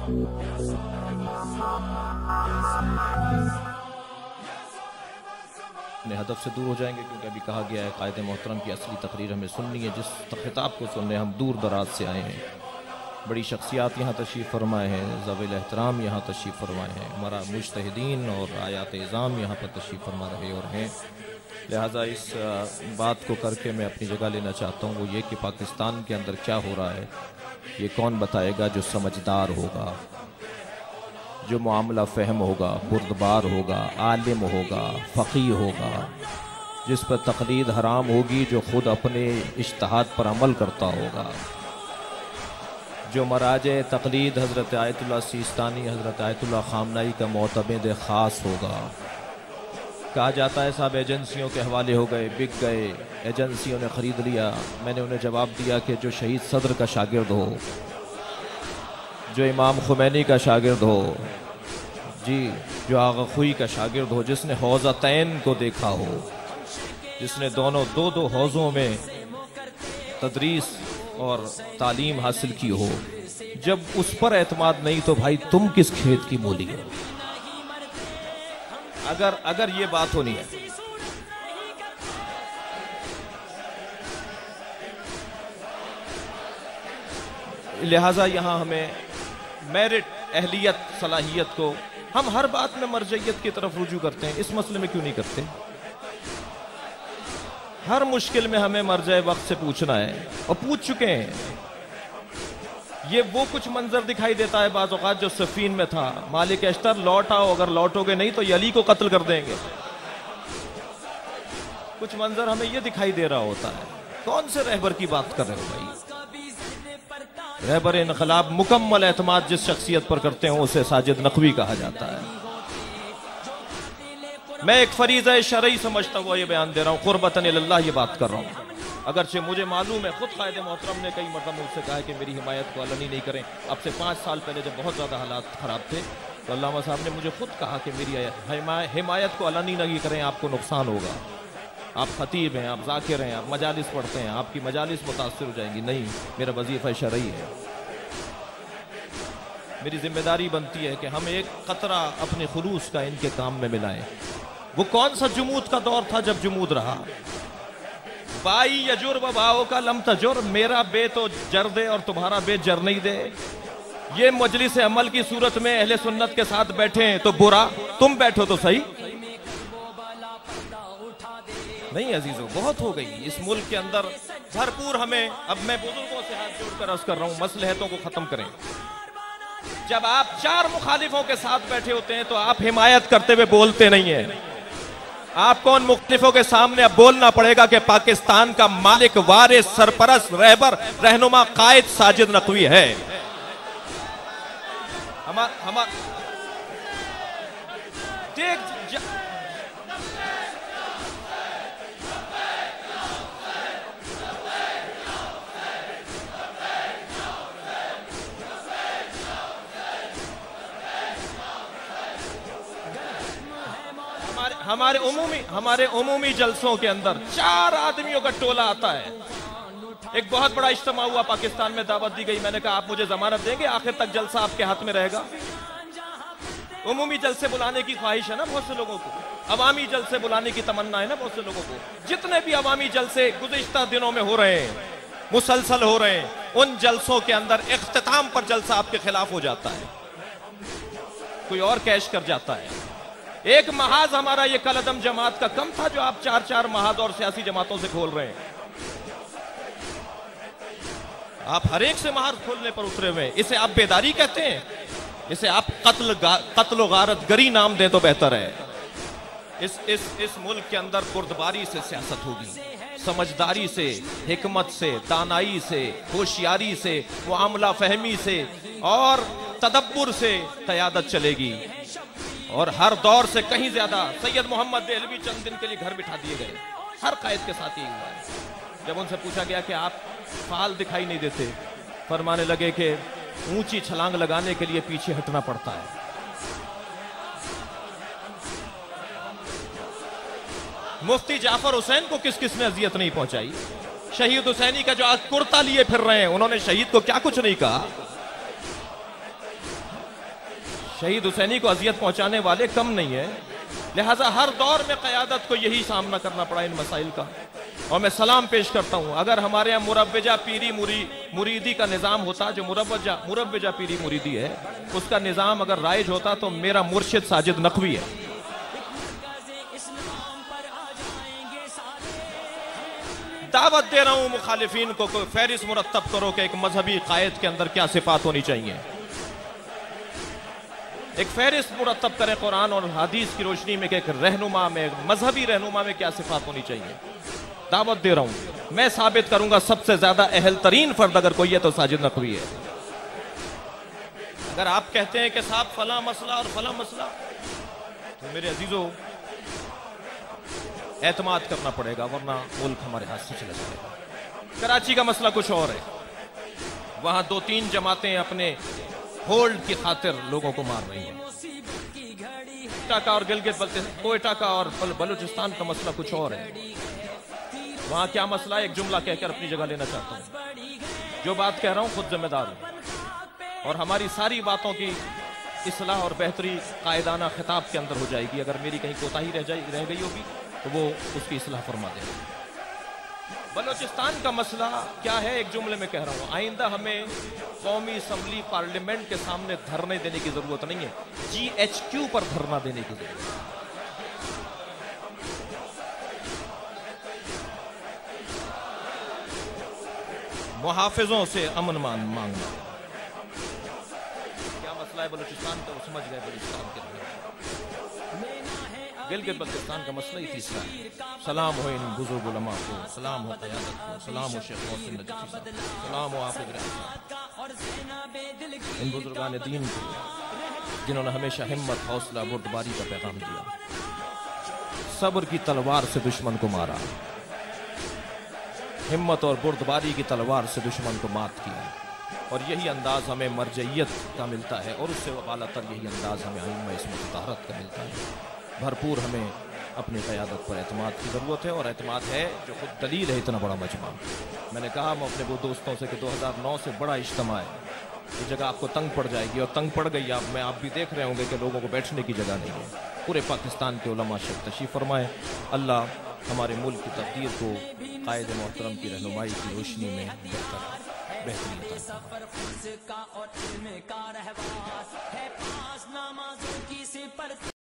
ہدف سے دور ہو جائیں گے، کیونکہ ابھی کہا گیا ہے قائد محترم کی اصلی تقریر ہمیں سننی ہے، جس خطاب کو سننے ہم دور دراز سے آئے ہیں۔ بڑی شخصیات یہاں تشریف فرمائے ہیں، ذوی الاحترام یہاں تشریف فرمائے ہیں، ہمارا مجتہدین اور آیات اعظام یہاں پر تشریف فرما رہے اور ہیں۔ لہٰذا اس بات کو کر کے میں اپنی جگہ لینا چاہتا ہوں، وہ یہ کہ پاکستان کے اندر کیا ہو رہا ہے یہ کون بتائے گا؟ جو سمجھدار ہوگا، جو معاملہ فہم ہوگا، بردبار ہوگا، عالم ہوگا، فقیہ ہوگا، جس پر تقلید حرام ہوگی، جو خود اپنے اجتہاد پر عمل کرتا ہوگا، جو مراجع تقلید حضرت آیت اللہ سیستانی، حضرت آیت اللہ خامنائی کا معتمد خاص ہوگا۔ کہا جاتا ہے صاحب ایجنسیوں کے حوالے ہو گئے، بک گئے، ایجنسیوں نے خرید لیا۔ میں نے انہیں جواب دیا کہ جو شہید صدر کا شاگرد ہو، جو امام خمینی کا شاگرد ہو، جی، جو آغا خوئی کا شاگرد ہو، جس نے حوضتین کو دیکھا ہو، جس نے دو حوضوں میں تدریس اور تعلیم حاصل کی ہو، جب اس پر اعتماد نہیں تو بھائی تم کس کھیت کی مولی ہو؟ اگر یہ بات ہونی ہے۔ لہٰذا یہاں ہمیں میرٹ، اہلیت، صلاحیت کو ہم ہر بات میں مرجعیت کی طرف رجوع کرتے ہیں، اس مسئلے میں کیوں نہیں کرتے؟ ہر مشکل میں ہمیں مرجع وقت سے پوچھنا ہے، اور پوچھ چکے ہیں۔ یہ وہ کچھ منظر دکھائی دیتا ہے بعض اوقات جو صفین میں تھا، مالک اشتر لوٹ آؤ، اگر لوٹو گے نہیں تو یہ علی کو قتل کر دیں گے۔ کچھ منظر ہمیں یہ دکھائی دے رہا ہوتا ہے۔ کون سے رہبر کی بات کر رہے ہو بھائی؟ رہبر انقلاب مکمل اعتماد جس شخصیت پر کرتے ہیں اسے ساجد نقوی کہا جاتا ہے۔ میں ایک فریضہ شرعی سمجھتا ہوا یہ بیان دے رہا ہوں، قربتاً اللہ یہ بات کر رہا ہوں، اگرچہ مجھے معلوم ہے، خود قائد محترم نے کئی مرتبہ مجھ سے کہا ہے کہ میری حمایت کو علنی نہیں کریں۔ اب سے 5 سال پہلے جب بہت زیادہ حالات خراب تھے تو علامہ صاحب نے مجھے خود کہا کہ میری حمایت کو علنی نہیں کریں، آپ کو نقصان ہوگا، آپ خطیب ہیں، آپ ذاکر ہیں، آپ مجالس پڑھتے ہیں، آپ کی مجالس متاثر ہو جائیں گی۔ نہیں، میرا وظیفہ شرعی ہے، میری ذمہ داری بنتی ہے کہ ہم ایک قطرہ اپنے خلوص کا ان کے کام میں ملائیں۔ وہ کون سا جمود کا دور تھا جب جمود رہا؟ بائی یجر و باؤ کا لم تجر، میرا بے تو جر دے اور تمہارا بے جر نہیں دے۔ یہ مجلس عمل کی صورت میں اہل سنت کے ساتھ بیٹھے ہیں تو برا، تم بیٹھو تو صحیح نہیں۔ عزیزو بہت ہو گئی اس ملک کے اندر بھرپور، ہمیں اب میں بزرگوں سے ہاتھ جوڑ کر عرض کر رہا ہوں، مصلحتوں کو ختم کریں۔ جب آپ 4 مخالفوں کے ساتھ بیٹھے ہوتے ہیں تو آپ حمایت کرتے ہوئے بولتے نہیں ہیں۔ آپ کو ان مختلفوں کے سامنے اب بولنا پڑے گا کہ پاکستان کا مالک، وارث، سرپرست، رہبر، رہنما، قائد ساجد نقوی ہے۔ ہمارے عمومی جلسوں کے اندر 4 آدمیوں کا ٹولہ آتا ہے۔ ایک بہت بڑا اجتماع ہوا پاکستان میں، دعوت دی گئی، میں نے کہا آپ مجھے ضمانت دیں گے آخر تک جلسہ آپ کے ہاتھ میں رہے گا؟ عمومی جلسے بلانے کی خواہش ہے نا بہت سے لوگوں کو، عوامی جلسے بلانے کی تمنا ہے نا بہت سے لوگوں کو۔ جتنے بھی عوامی جلسے گزشتہ دنوں میں ہو رہے ہیں، مسلسل ہو رہے ہیں، ان جلسوں کے اندر اختتام پر جلسہ آپ کے خلاف ہو جاتا ہے، کوئی اور کیش کر جاتا ہے۔ ایک محاذ ہمارا یہ کالعدم جماعت کا کم تھا جو آپ 4 محاذ اور سیاسی جماعتوں سے کھول رہے ہیں۔ آپ ہر ایک سے محاذ کھولنے پر اترے ہوئے ہیں۔ اسے آپ بیداری کہتے ہیں؟ اسے آپ قتل و غارت گری نام دیں تو بہتر ہے۔ اس ملک کے اندر بردباری سے سیاست ہوگی، سمجھداری سے، حکمت سے، دانائی سے، ہوشیاری سے، معاملہ فہمی سے اور تدبر سے قیادت چلے گی۔ اور ہر دور سے کہیں زیادہ سید محمد دہلوی چند دن کے لیے گھر بٹھا دیے گئے، ہر قائد کے ساتھ یہی ہوا ہے۔ جب ان سے پوچھا گیا کہ آپ فعال دکھائی نہیں دیتے، فرمانے لگے کہ اونچی چھلانگ لگانے کے لیے پیچھے ہٹنا پڑتا ہے۔ مفتی جعفر حسین کو کس کس نے اذیت نہیں پہنچائی؟ شہید حسینی کا جو آج کرتا لیے پھر رہے ہیں، انہوں نے شہید کو کیا کچھ نہیں کہا؟ शहीद हुसैनी को अजियत पहुंचाने वाले कम नहीं है, लिहाजा हर दौर में क़यादत को यही सामना करना पड़ा इन मसाइल का। और मैं सलाम पेश करता हूँ, अगर हमारे यहाँ मुरव्वजा पीरी मुरीदी का निज़ाम होता, जो मुरव्वजा पीरी मुरीदी है उसका निज़ाम अगर राइज होता तो मेरा मुर्शिद साजिद नकवी है। दावत दे रहा हूँ मुखालिफिन को, कोई फहरिस्त मुरत्तब करो कि एक मजहबी कायद के अंदर क्या सिफात होनी चाहिए। एक फहरिस्त मुरत्तब करें कुरान और हदीस की रोशनी में कि एक रहनुमा में, मजहबी रहनुमा में क्या सिफात होनी चाहिए। दावत दे रहा हूं, मैं साबित करूंगा सबसे ज्यादा अहल तरीन फर्द अगर कोई है तो साजिद नकवी है। अगर आप कहते हैं कि साहब फला मसला और फला मसला, तो मेरे अजीजों एतमाद करना पड़ेगा, वरना मुल्क हमारे हाथ से चला जाएगा। कराची का मसला कुछ और है, वहां 2-3 जमातें अपने होल्ड की खातिर लोगों को मार रही हैं। और गिलगित कोयटा का और बलूचिस्तान का मसला कुछ और है। वहां क्या मसला है, एक जुमला कहकर अपनी जगह लेना चाहता हूं। जो बात कह रहा हूं खुद जिम्मेदार हूं, और हमारी सारी बातों की इस्लाह और बेहतरी कायदाना खिताब के अंदर हो जाएगी। अगर मेरी कहीं कोताही रह गई होगी तो वो उसकी इस्लाह फरमा दें। बलूचिस्तान का मसला क्या है, एक जुमले में कह रहा हूं, आइंदा हमें कौमी असम्बली पार्लियामेंट के सामने धरने देने की जरूरत नहीं है, GHQ पर धरना देने की जरूरत है। मुहाफिजों से अमन मांगना। क्या मसला है बलूचिस्तान का, वो समझ गए बलूचिस्तान के लिए। गिलगित बल्तिस्तान का मसला ही तीसरा है। सलाम हो इन बुजुर्ग उलमा को, सलाम हो क़यादत को, सलाम हो शेख मोहसिन नजफी साहब, सलाम हो हाफिज रहमान, इन बुजुर्गान दीन को जिन्होंने हमेशा हिम्मत, हौसला, बुर्दबारी का पैगाम दिया, सब्र की तलवार से दुश्मन को मारा, हिम्मत और बुर्दबारी की तलवार से दुश्मन को मात किया। और यही अंदाज हमें मरजइयत का मिलता है, और उससे वालातर यही अंदाज हमें अइम्मा इस्मत तहरत का मिलता है। भरपूर हमें अपनी क़यादत पर एतमाद की ज़रूरत है, और एतमाद है जो खुद दलील है इतना बड़ा मजमा। मैंने कहा मैं अपने वो दोस्तों से कि 2009 से बड़ा इज्तिमा है, ये जगह आपको तंग पड़ जाएगी, और तंग पड़ गई आप भी देख रहे होंगे कि लोगों को बैठने की जगह नहीं है। पूरे पाकिस्तान के उलमा शेख तशरीफ़ फरमाए। अल्लाह हमारे मुल्क की तकदीर को कायद मोहतरम की रहनुमाई की रोशनी में बेहतरीन